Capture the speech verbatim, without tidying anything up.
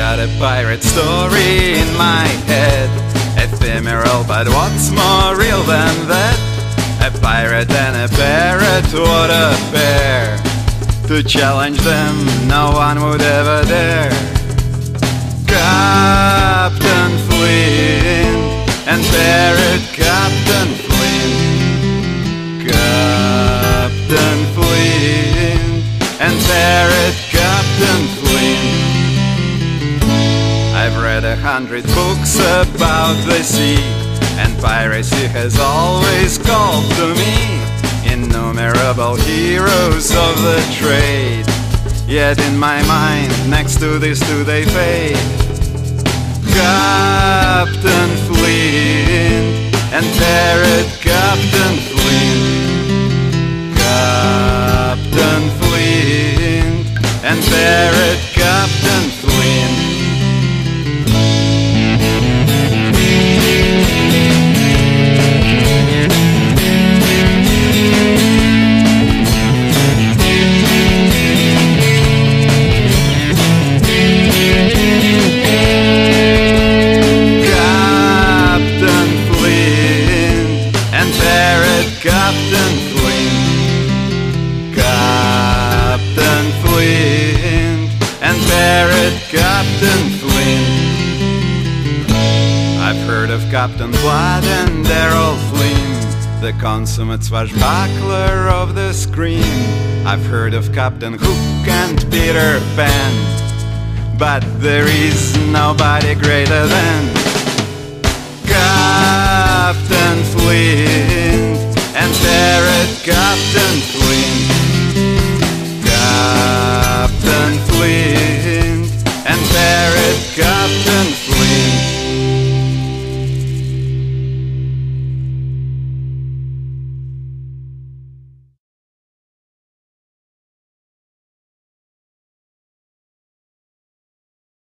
got a pirate story in my head, ephemeral, but what's more real than that? A pirate and a parrot, what a pair! To challenge them, no one would ever dare. Captain Flynn and Parrot, Captain Flynn, Captain Flynn and Parrot, Captain Flynn. I've read a hundred books about the sea, and piracy has always called to me innumerable heroes of the trade. Yet in my mind, next to these two they fade. Captain Flynn and Parrot, Captain Flynn, Captain Flynn and Parrot, Captain Flynn. Captain Flynn, Captain Flynn and Parrot, Captain Flynn. I've heard of Captain Blood and Errol Flynn, the consummate swashbuckler of the screen. I've heard of Captain Hook and Peter Pan, but there is nobody greater than Captain Flynn and Parrot, Captain Flynn, Captain Flynn and Parrot, Captain